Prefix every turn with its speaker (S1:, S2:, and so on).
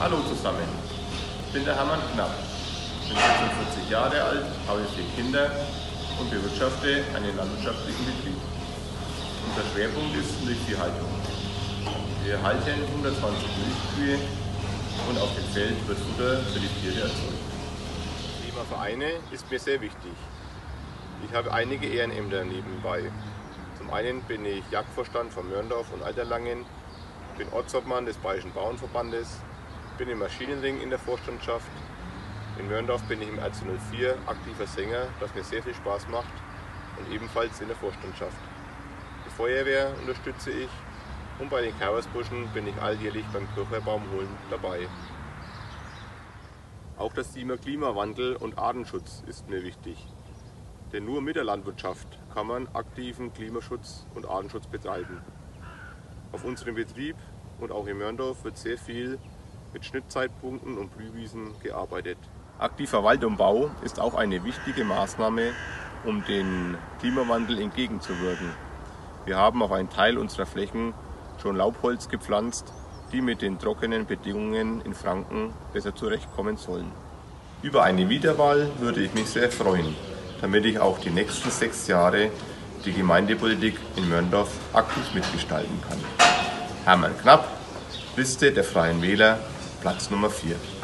S1: Hallo zusammen, ich bin der Hermann Knapp, bin 46 Jahre alt, habe 4 Kinder und bewirtschafte einen landwirtschaftlichen Betrieb. Unser Schwerpunkt ist Milchviehhaltung. Wir halten 120 Milchkühe und auf dem Feld wird Futter für die Tiere erzeugt. Das Thema Vereine ist mir sehr wichtig. Ich habe einige Ehrenämter nebenbei. Zum einen bin ich Jagdvorstand von Mörndorf und Alterlangen, bin Ortsobmann des Bayerischen Bauernverbandes, bin im Maschinenring in der Vorstandschaft. In Mörndorf bin ich im RC04 aktiver Sänger, das mir sehr viel Spaß macht, und ebenfalls in der Vorstandschaft. Die Feuerwehr unterstütze ich und bei den Kerbersburschen bin ich alljährlich beim Kirchweihbaumholen dabei. Auch das Thema Klimawandel und Artenschutz ist mir wichtig. Denn nur mit der Landwirtschaft kann man aktiven Klimaschutz und Artenschutz betreiben. Auf unserem Betrieb und auch in Mörndorf wird sehr viel mit Schnittzeitpunkten und Blühwiesen gearbeitet. Aktiver Waldumbau ist auch eine wichtige Maßnahme, um dem Klimawandel entgegenzuwirken. Wir haben auf einen Teil unserer Flächen schon Laubholz gepflanzt, die mit den trockenen Bedingungen in Franken besser zurechtkommen sollen. Über eine Wiederwahl würde ich mich sehr freuen, damit ich auch die nächsten 6 Jahre die Gemeindepolitik in Mörndorf aktiv mitgestalten kann. Hermann Knapp, Liste der Freien Wähler, Platz Nummer 4.